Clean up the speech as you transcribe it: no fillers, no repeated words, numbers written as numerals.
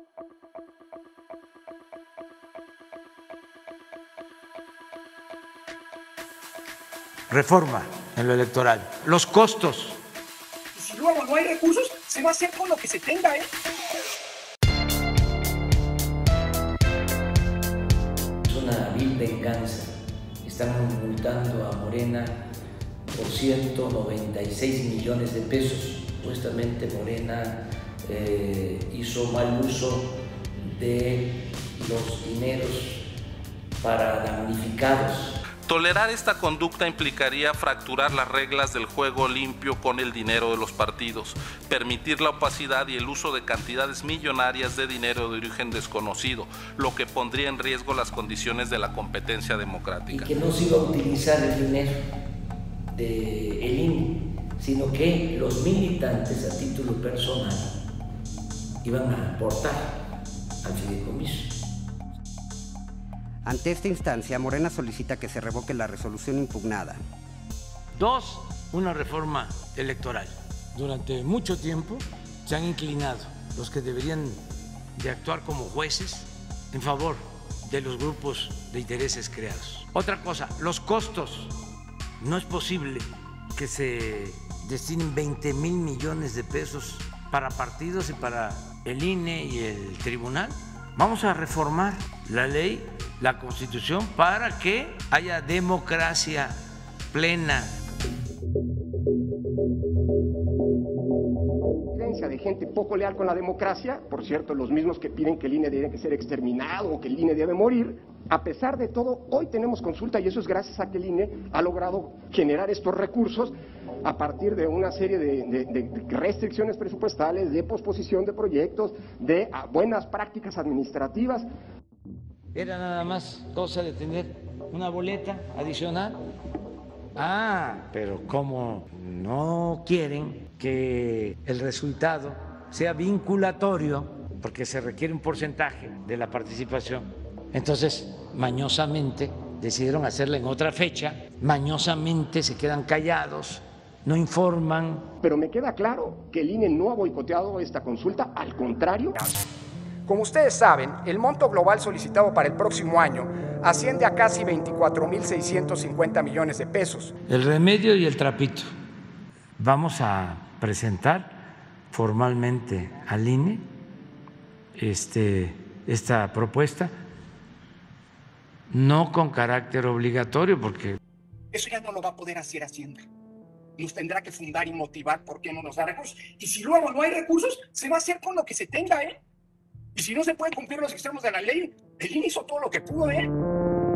Reforma en lo electoral. Los costos. Y si luego no hay recursos, se va a hacer con lo que se tenga, ¿eh? Es una vil venganza. Están multando a Morena por 196 millones de pesos. Supuestamente Morena hizo mal uso de los dineros para damnificados. Tolerar esta conducta implicaría fracturar las reglas del juego limpio con el dinero de los partidos, permitir la opacidad y el uso de cantidades millonarias de dinero de origen desconocido, lo que pondría en riesgo las condiciones de la competencia democrática. Y que no se iba a utilizar el dinero del INE, sino que los militantes a título personal iban a aportar al fideicomiso. Ante esta instancia, Morena solicita que se revoque la resolución impugnada. 2, una reforma electoral. Durante mucho tiempo se han inclinado los que deberían de actuar como jueces en favor de los grupos de intereses creados. Otra cosa, los costos. No es posible que se destinen 20,000 millones de pesos para partidos y para el INE y el tribunal. Vamos a reformar la ley, la Constitución, para que haya democracia plena. De gente poco leal con la democracia, por cierto, los mismos que piden que el INE debe ser exterminado o que el INE debe morir. A pesar de todo, hoy tenemos consulta y eso es gracias a que el INE ha logrado generar estos recursos a partir de una serie de restricciones presupuestales, de posposición de proyectos, de buenas prácticas administrativas. Era nada más cosa de tener una boleta adicional. Pero como no quieren que el resultado sea vinculatorio, porque se requiere un porcentaje de la participación, entonces mañosamente decidieron hacerla en otra fecha, mañosamente se quedan callados, no informan. Pero me queda claro que el INE no ha boicoteado esta consulta, al contrario. Como ustedes saben, el monto global solicitado para el próximo año asciende a casi 24,650 millones de pesos. El remedio y el trapito. Vamos a presentar formalmente al INE esta propuesta, no con carácter obligatorio, porque Eso ya no lo va a poder hacer Hacienda. Nos tendrá que fundar y motivar por qué no nos da recursos. Y si luego no hay recursos, se va a hacer con lo que se tenga, ¿eh? Y si no se pueden cumplir los extremos de la ley, el INE hizo todo lo que pudo, ¿eh?